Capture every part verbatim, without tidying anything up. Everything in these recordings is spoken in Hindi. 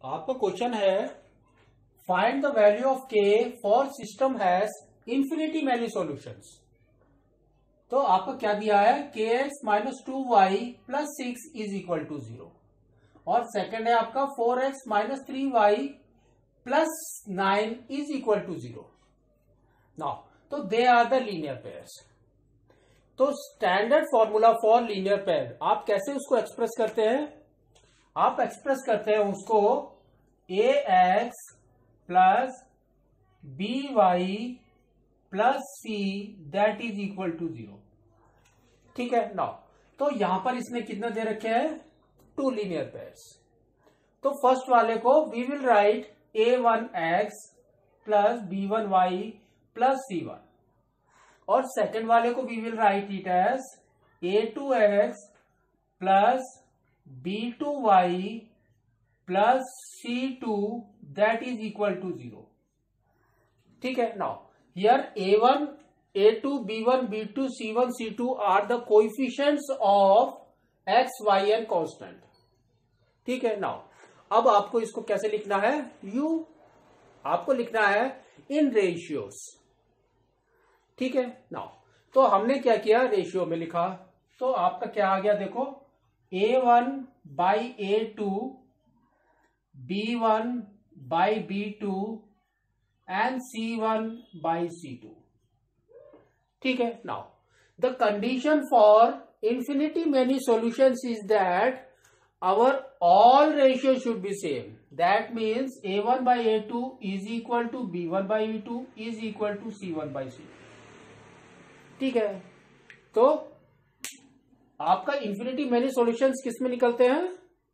आपका क्वेश्चन है find the value of K for system has infinity many solutions. तो आपको क्या दिया है, K X minus two Y plus six is equal to zero, और सेकेंड है आपका four X minus three Y plus nine is equal to zero. Now तो they are the linear pairs. तो standard formula for linear pair आप कैसे उसको एक्सप्रेस करते हैं, आप एक्सप्रेस करते हैं उसको A X plus B Y plus C that is equal to zero. ठीक है नाउ, तो यहां पर इसने कितना दे रखे हैं, टू लीनियर पेयर्स। तो फर्स्ट वाले को we will write A one X plus B one Y plus C one, और सेकेंड वाले को we will write it as A two X plus B two Y plus C two that is equal to zero. ठीक है now here A one A two B one B two C one C two are the coefficients of X Y and constant. ठीक है नाउ अब आपको इसको कैसे लिखना है, यू आपको लिखना है इन रेशियोस। ठीक है नाउ तो हमने क्या किया, रेशियो में लिखा। तो आपका क्या आ गया देखो, A one by A two B one by B two and C one by C two. ठीक है now the condition for infinity many solutions is that our all ratio should be same. That means A one by A two is equal to B one by B two is equal to C one by C two. ठीक है, तो आपका इंफिनिटी मेनी सॉल्यूशंस किस में निकलते हैं,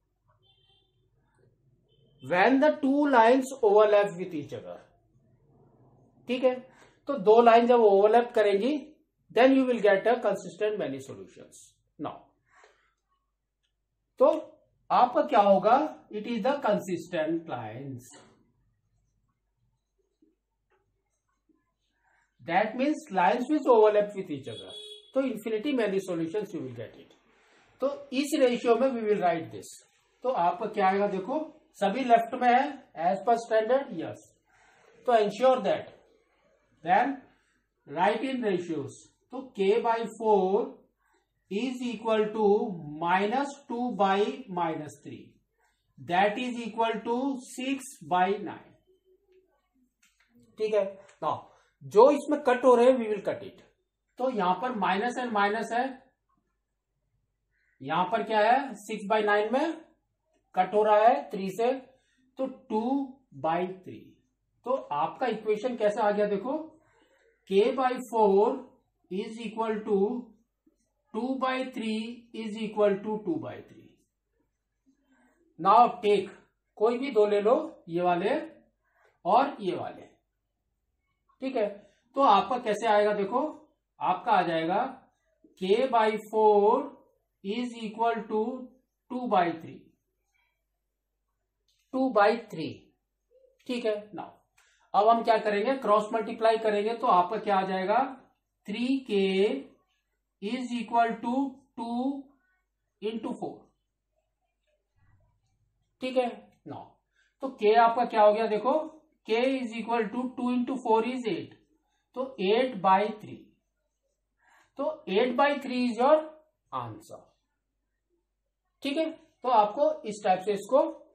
when the two lines overlap with each other. ठीक है, तो दो लाइन जब ओवरलैप करेंगी then you will get a consistent many solutions. Now तो आपका क्या होगा, it is the consistent lines. That means lines which overlap with each other, तो infinity many solutions you will get it. तो इस रेशियो में वी विल राइट दिस। तो आपका क्या आएगा देखो, सभी लेफ्ट में है एज पर स्टैंडर्ड, यस। तो ensure that then write in ratios. तो K by four is equal to minus two by minus three that is equal to six by nine. ठीक है नाउ जो इसमें कट हो रहे हैं वी विल कट इट। तो यहां पर माइनस एंड माइनस है, यहां पर क्या है, सिक्स बाई नाइन में कट हो रहा है थ्री से, तो टू बाई थ्री। तो आपका इक्वेशन कैसा आ गया देखो, K by four is equal to two by three is equal to two by three. Now take कोई भी दो ले लो, ये वाले और ये वाले। ठीक है, तो आपका कैसे आएगा देखो, आपका आ जाएगा K by four is equal to two by three, two by three. ठीक है नाउ अब हम क्या करेंगे, क्रॉस मल्टीप्लाई करेंगे, तो आपका क्या आ जाएगा, three K is equal to two into four. ठीक है नाउ तो के आपका क्या हो गया देखो, K is equal to two into four is eight, तो एट बाई थ्री। तो eight by three is your answer. ठीक है, तो आपको इस टाइप से इसको